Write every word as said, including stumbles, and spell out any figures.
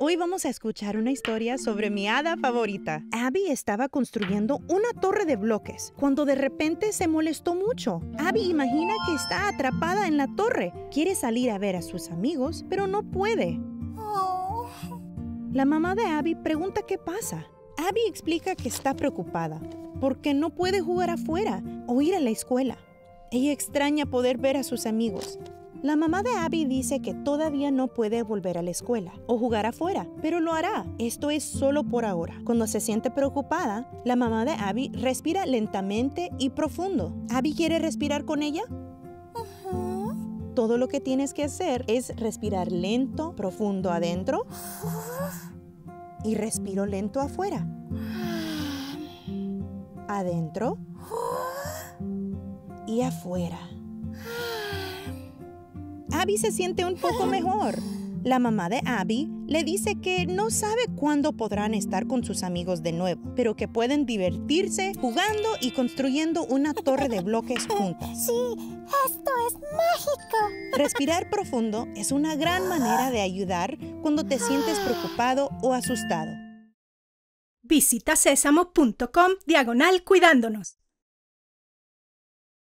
Hoy vamos a escuchar una historia sobre mi hada favorita. Abby estaba construyendo una torre de bloques cuando de repente se molestó mucho. Abby imagina que está atrapada en la torre. Quiere salir a ver a sus amigos, pero no puede. Oh. La mamá de Abby pregunta qué pasa. Abby explica que está preocupada porque no puede jugar afuera o ir a la escuela. Ella extraña poder ver a sus amigos. La mamá de Abby dice que todavía no puede volver a la escuela o jugar afuera, pero lo hará. Esto es solo por ahora. Cuando se siente preocupada, la mamá de Abby respira lentamente y profundo. ¿Abby quiere respirar con ella? Uh-huh. Todo lo que tienes que hacer es respirar lento, profundo adentro y respiro lento afuera. Adentro y afuera. Abby se siente un poco mejor. La mamá de Abby le dice que no sabe cuándo podrán estar con sus amigos de nuevo, pero que pueden divertirse jugando y construyendo una torre de bloques juntas. Sí, esto es mágico. Respirar profundo es una gran manera de ayudar cuando te sientes preocupado o asustado. Visita sésamo punto com diagonal cuidándonos.